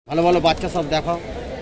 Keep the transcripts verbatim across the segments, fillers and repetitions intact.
ভালো ভালো বাচ্চা সব দেখাও।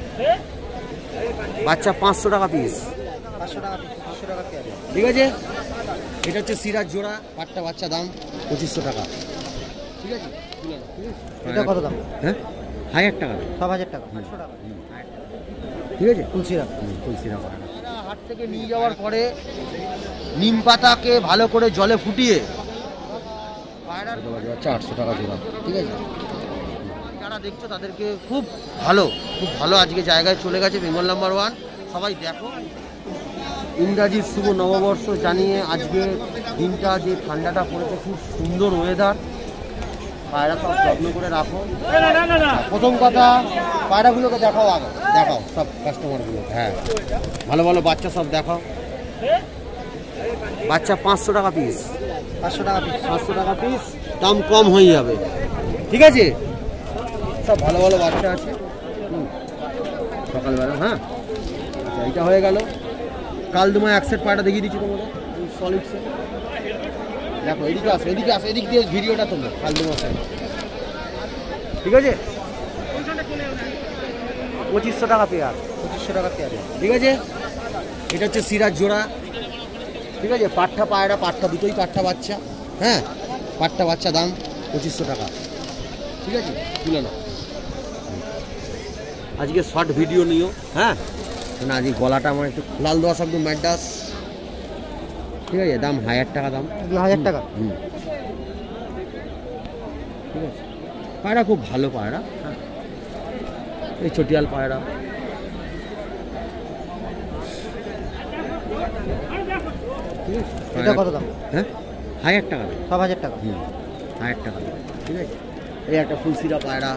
বাচ্চা পাঁচশো টাকা পিস, পাঁচশো টাকা পিস, পাঁচশো টাকা পেয়ার। ঠিক আছে। এটা হচ্ছে সিরাজ জোড়া, পাঁচটা বাচ্চা দাম পঁচিশশো টাকা, ঠিক আছে। এটা কত দাম? হ্যাঁ, হাজার টাকা, সব হাজার টাকা, পাঁচশো টাকা, ঠিক আছে। তুলসিরা তুলসিরা হাট থেকে নিয়ে যাওয়ার পরে নিম পাতাকে ভালো করে জলে ফুটিয়ে পায়রার বাচ্চা আটশো টাকা জোড়া, ঠিক আছে। যারা দেখছো তাদেরকে খুব ভালো, খুব ভালো আজকে জায়গায় চলে গেছে বেঙ্গল নাম্বার ওয়ান। সবাই দেখো, ইংরাজির শুভ নববর্ষ জানিয়ে আজকে দিনটা যে ঠান্ডাটা পড়েছে, খুব সুন্দর ওয়েদার। পায়রা সব যত্ন করে রাখো। প্রথম কথা, পায়রাগুলোকে দেখাও, আগে দেখাও সব কাস্টমারগুলো। হ্যাঁ, ভালো ভালো বাচ্চা সব দেখাও। বাচ্চা পাঁচশো টাকা পিস, পাঁচশো টাকা পিস, পাঁচশো টাকা পিস, দাম কম হয়ে যাবে, ঠিক আছে। সব ভালো ভালো বাচ্চা আছে সকালবেলা। হ্যাঁ, আচ্ছা, এইটা হয়ে গেল। কাল তোমায় এক সেট পায়রা দেখিয়ে দিচ্ছি তোমাকে, সলিড সেট। দেখো, এদিকে আসো, এদিকে আসো, এদিক দিয়ে ভিডিওটা তোলো। কাল তোমার সাইড, ঠিক আছে। পঁচিশশো টাকা পেয়ার, পঁচিশশো টাকা পেয়ার, ঠিক আছে। এটা হচ্ছে সিরাজ জোড়া, ঠিক আছে। পাট্টা পায়রা, পাট্টা দুটোই পাট্টা বাচ্চা। হ্যাঁ, পাট্টা বাচ্চা দাম পঁচিশশো টাকা, ঠিক আছে। তুলে নাও। আজকে শর্ট ভিডিও নিও, হ্যাঁ, না আজকে গলাটা আমার একটু লাল দোয়া শব্দ ম্যাডাস, ঠিক আছে। দাম হাজার টাকা, দাম হাজার টাকা। হুম, ঠিক আছে। পায়রা খুব ভালো পায়রা। হ্যাঁ, এই চটিয়াল পায়রা, এটা কত দাম? হ্যাঁ, হাজার টাকা, সব হাজার টাকা, হুম, হাজার টাকা, ঠিক আছে। এই একটা ফুলসিরা পায়রা,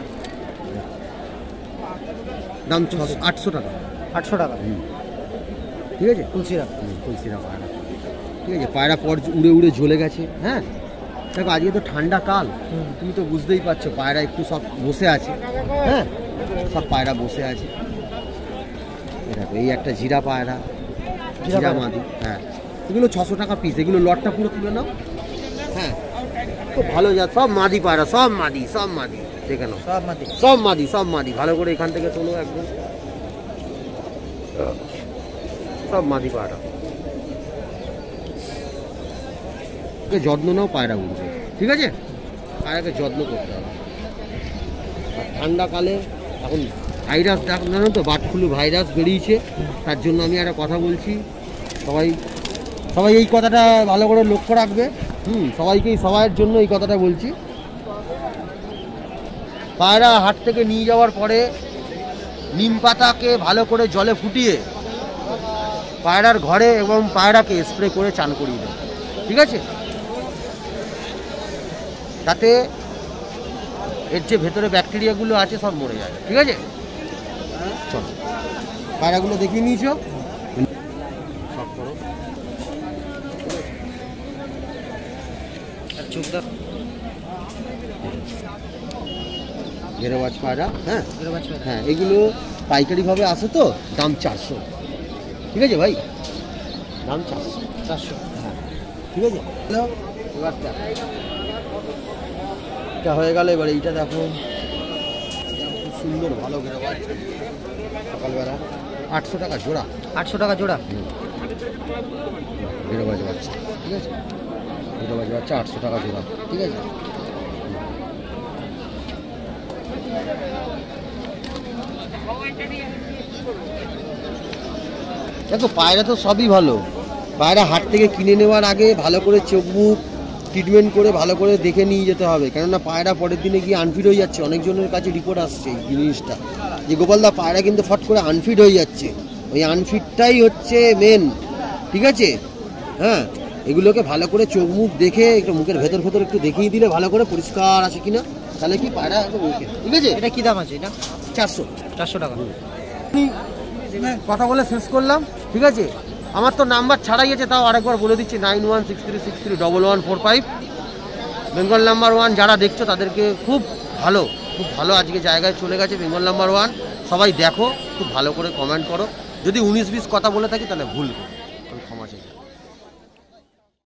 দাম ছশো আটশো টাকা, আটশো টাকা, হুম, ঠিক আছে। তুলসিরা হুম, তুলসিরা পায়রা, ঠিক আছে। পায়রা পর উড়ে উড়ে জ্বলে গেছে। হ্যাঁ, দেখো আজকে তো ঠান্ডা কাল, তুমি তো বুঝতেই পারছো। পায়রা একটু সব বসে আছে। হ্যাঁ, সব পায়রা বসে আছে। দেখো, এই একটা জিরা পায়রা, জিরা মাদি। হ্যাঁ, এগুলো ছশো টাকা পিস। এগুলো লটটা পুরো তুলে নাও। হ্যাঁ, খুব ভালো জাত, সব মাদি পায়রা, সব মাদি, সব মাদি, দেখে নাও। সব মাটি, সব মাদি, সব মাদি। ভালো করে এখান থেকে তোলো একদম, সব মাদি পায়রা। যত্ন নাও, পায়রা উঠবে, ঠিক আছে। পায়রাকে যত্ন করতে হবে। আর ঠান্ডাকালে এখন ভাইরাস দেখ জানো তো, বার্ড ফ্লু ভাইরাস বেরিয়েছে। তার জন্য আমি একটা কথা বলছি, সবাই সবাই এই কথাটা ভালো করে লক্ষ্য রাখবে। হুম, সবাইকেই, সবার জন্য এই কথাটা বলছি। পায়রা হাট থেকে নিয়ে যাওয়ার পরে নিম পাতাকে ভালো করে জলে ফুটিয়ে পায়রার ঘরে এবং পায়রাকে স্প্রে করে চান করিয়ে দেবে, ঠিক আছে। তাতে এর যে ভেতরে ব্যাকটেরিয়াগুলো আছে সব মরে যায়, ঠিক আছে। চলো, পায়রাগুলো দেখিয়ে নিয়েছ, সব করো। চোখদার গেরোবাজ পায়রা। হ্যাঁ, গেরোবাজ পায়রা। হ্যাঁ, এগুলো পাইকারিভাবে আসে তো, দাম চারশো, ঠিক আছে ভাই, দাম চারশো, চারশো, হ্যাঁ, ঠিক আছে। এবার এটা হয়ে গেল। এবার এইটা দেখো, খুব সুন্দর ভালো গেরোবাজ, সকালবেলা আটশো টাকা জোড়া, আটশো টাকা জোড়া, গেরোবাজ বাচ্চা, ঠিক আছে। গেরোবাজ বাচ্চা আটশো টাকা জোড়া, ঠিক আছে। দেখো, পায়রা তো সবই ভালো। পায়রা হাট থেকে কিনে নেওয়ার আগে ভালো করে চোখ মুখ ট্রিটমেন্ট করে ভালো করে দেখে নিয়ে যেতে হবে, কেননা পায়রা পরের দিনে গিয়ে আনফিট হয়ে যাচ্ছে। অনেকজনের কাছে রিপোর্ট আসছে এই জিনিসটা, যে গোপালদা পায়রা কিন্তু ফট করে আনফিট হয়ে যাচ্ছে। ওই আনফিটটাই হচ্ছে মেন, ঠিক আছে। হ্যাঁ, এগুলোকে ভালো করে চোখ মুখ দেখে একটু মুখের ভেতর ভেতর একটু দেখিয়ে দিলে ভালো করে পরিষ্কার আছে কিনা, তাহলে কি পায়রা একদম ওকে, ঠিক আছে। এটা কি দাম আছে? এটা চারশো, চারশো টাকা। কথা বলে শেষ করলাম, ঠিক আছে। আমার তো নাম্বার ছাড়াই আছে, তাও আরেকবার বলে দিচ্ছি, nine one six three six three double one four five Bengal number one. যারা দেখছো তাদেরকে খুব ভালো, খুব ভালো আজকে জায়গায় চলে গেছে বেঙ্গল নাম্বার ওয়ান। সবাই দেখো, খুব ভালো করে কমেন্ট করো। যদি উনিশ বিশ কথা বলে থাকি তাহলে ভুল।